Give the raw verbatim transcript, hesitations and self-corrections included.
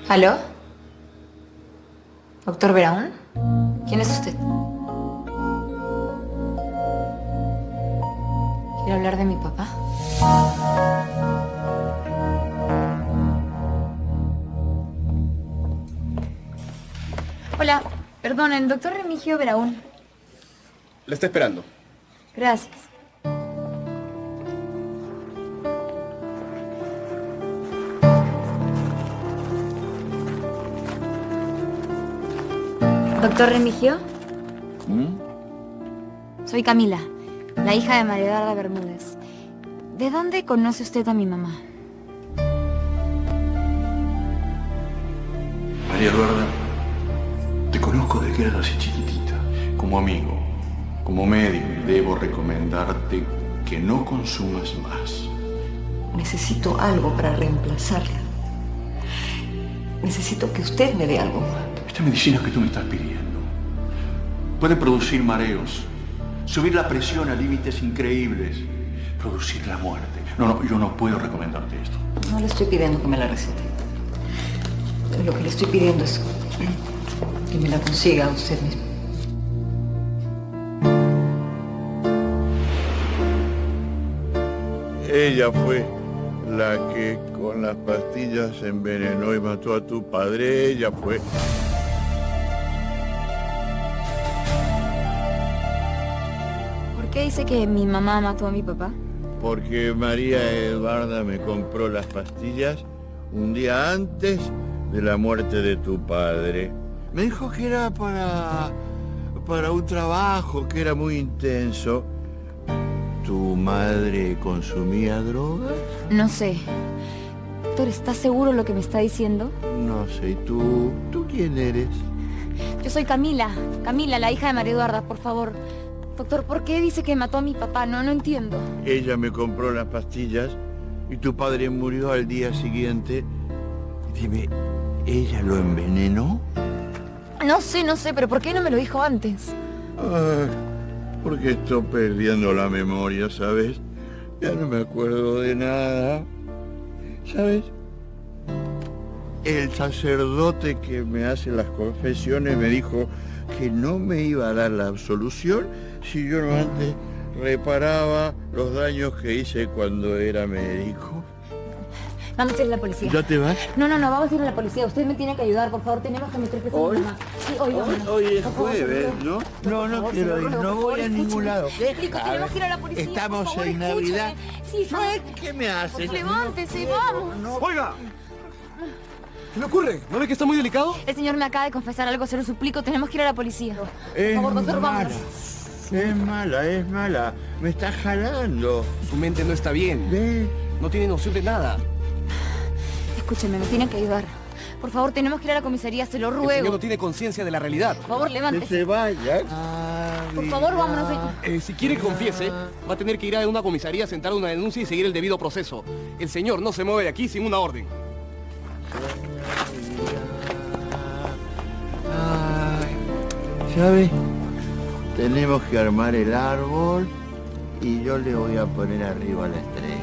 ¿Aló? ¿Doctor Beraún? ¿Quién es usted? ¿Quiere hablar de mi papá? Hola, perdón, el doctor Remigio Beraún. La está esperando. Gracias. ¿Doctor Remigio? ¿Mm? Soy Camila, la hija de María Eduarda Bermúdez. ¿De dónde conoce usted a mi mamá? María Eduarda, te conozco desde que eras así chiquitita. Como amigo, como médico, debo recomendarte que no consumas más. Necesito algo para reemplazarla. Necesito que usted me dé algo. Esta medicina que tú me estás pidiendo puede producir mareos, subir la presión a límites increíbles, producir la muerte. No, no, yo no puedo recomendarte esto. No le estoy pidiendo que me la recete. Lo que le estoy pidiendo es que me la consiga usted mismo. Ella fue la que con las pastillas envenenó y mató a tu padre. Ella fue. ¿Por qué dice que mi mamá mató a mi papá? Porque María Eduarda me compró las pastillas un día antes de la muerte de tu padre. Me dijo que era para, para un trabajo que era muy intenso. ¿Tu madre consumía drogas? No sé. Doctor, ¿estás seguro de lo que me está diciendo? No sé, ¿y tú? ¿Tú quién eres? Yo soy Camila. Camila, la hija de María Eduarda, por favor. Doctor, ¿por qué dice que mató a mi papá? No, no entiendo. Ella me compró las pastillas y tu padre murió al día siguiente. Dime, ¿ella lo envenenó? No sé, no sé, pero ¿por qué no me lo dijo antes? Ay, porque estoy perdiendo la memoria, ¿sabes? Ya no me acuerdo de nada. ¿Sabes? El sacerdote que me hace las confesiones me dijo que no me iba a dar la absolución si yo no antes reparaba los daños que hice cuando era médico. Vamos a ir a la policía. ¿Ya te vas? No, no, no, vamos a ir a la policía. Usted me tiene que ayudar, por favor. Tenemos que meter preso a mi mamá. Sí, hoy, Hoy, vámonos. hoy es Por favor, jueves, por ¿no? favor. No, Por no favor, quiero se lo ir, ruego, no por voy a favor, ningún escúcheme. lado. Explico, A tenemos ver, que ir a la policía. estamos por favor, en Navidad. escúcheme. Sí, ¿Sabes sí. qué me haces? Levántese, vamos. No, ¡Oiga! ¿Qué le ocurre? ¿No ve que está muy delicado? El señor me acaba de confesar algo, se lo suplico. Tenemos que ir a la policía. es Por favor, doctor, mala. vámonos. Es mala, es mala. Me está jalando. Su mente no está bien. ¿Ves? No tiene noción de nada. Escúcheme, me tienen que ayudar. Por favor, tenemos que ir a la comisaría, se lo El señor ruego. no tiene conciencia de la realidad. Por favor, Que levántese. se vaya. Por favor, vámonos. Eh, si quiere confiese, va a tener que ir a una comisaría, sentar una denuncia y seguir el debido proceso. El señor no se mueve de aquí sin una orden. Ay, ¿sabes? Tenemos que armar el árbol y yo le voy a poner arriba la estrella.